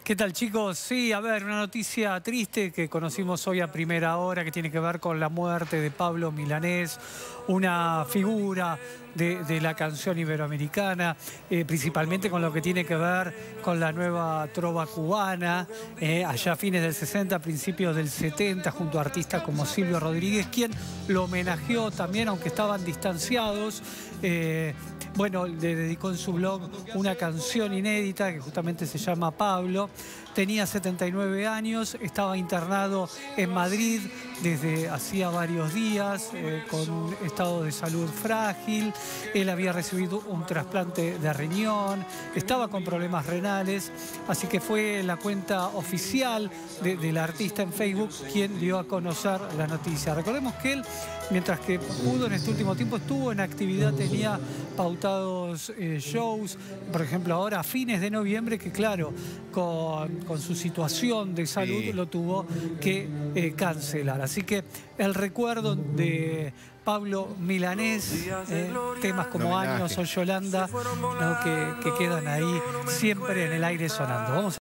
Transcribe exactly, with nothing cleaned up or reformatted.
¿Qué tal, chicos? Sí, a ver, una noticia triste que conocimos hoy a primera hora que tiene que ver con la muerte de Pablo Milanés, una figura de, de la canción iberoamericana, eh, principalmente con lo que tiene que ver con la nueva trova cubana, eh, allá a fines del sesenta, principios del setenta, junto a artistas como Silvio Rodríguez, quien lo homenajeó también, aunque estaban distanciados. Eh, bueno, le dedicó en su blog una canción inédita que justamente se llama Pablo. Tenía setenta y nueve años, estaba internado en Madrid desde hacía varios días, eh, con estado de salud frágil. Él había recibido un trasplante de riñón, estaba con problemas renales, así que fue la cuenta oficial de, del artista en Facebook quien dio a conocer la noticia. Recordemos que él, mientras que pudo en este último tiempo, estuvo en actividad, tenía pautados eh, shows, por ejemplo ahora a fines de noviembre, que claro, con, con su situación de salud sí. lo tuvo que eh, cancelar. Así que el recuerdo de Pablo Milanés, eh, temas como Años o Yolanda, ¿no? que, que quedan ahí siempre en el aire sonando. Vamos a